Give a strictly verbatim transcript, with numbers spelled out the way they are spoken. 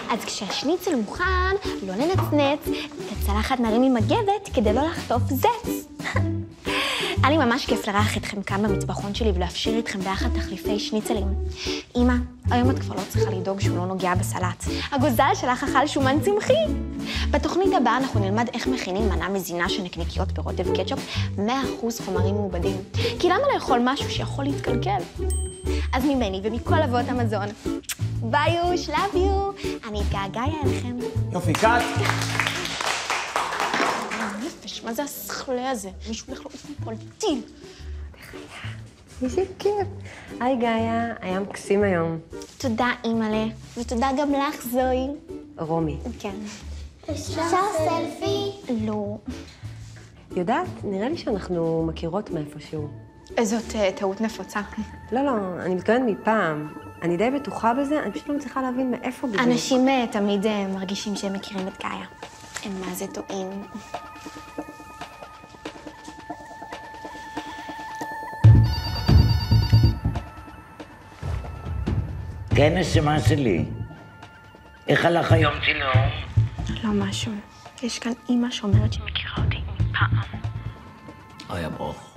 אז כשהשניצל מוכן, לא לנצנץ, את הצלחת נרים עם מגבת כדי לא לחטוף זץ. היה לי ממש כיף לרח אתכם כאן במטבחון שלי ולהפשיר איתכם ביחד תחליפי שניצלים. אמא, היום את כבר לא צריכה לדאוג שהוא לא נוגע בסלט. הגוזל שלך אכל שומן צמחי. בתוכנית הבאה אנחנו נלמד איך מכינים מנה מזינה של נקניקיות ברוטב קטשופ, מאה אחוז חומרים מעובדים. כי למה לאכול משהו שיכול להתקלקל? אז ממני ומכל אבות המזון, ביוש, love you, אני אתגעגע אליכם. יופי, קאט. נפש, מה זה הסכלה הזה? מישהו הולך לעוף מפה לטיל. איזה כיף. היי גאיה, היה מקסים היום. תודה, אימא'לה, ותודה גם לך, זוהי. רומי. כן. אפשר סלפי? לא. יודעת, נראה לי שאנחנו מכירות מאיפשהו. זאת טעות נפוצה. לא, לא, אני מתכוונת מפעם. אני די בטוחה בזה, אני פשוט לא מצליחה להבין מאיפה בדיוק. אנשים תמיד מרגישים שהם מכירים את גאיה. הם מה זה טועים. כן, נשמה שלי. איך הלך היום צילום? לא משהו. יש כאן אימא שאומרת שהיא מכירה אותי מפעם. אוי, אברוך.